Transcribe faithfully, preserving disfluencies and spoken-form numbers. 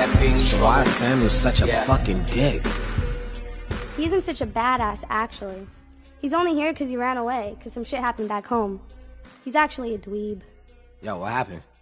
that being So strong. why is Samuel such a Yeah. fucking dick? He isn't such a badass, actually. He's only here because he ran away, because some shit happened back home. He's actually a dweeb. Yo, what happened?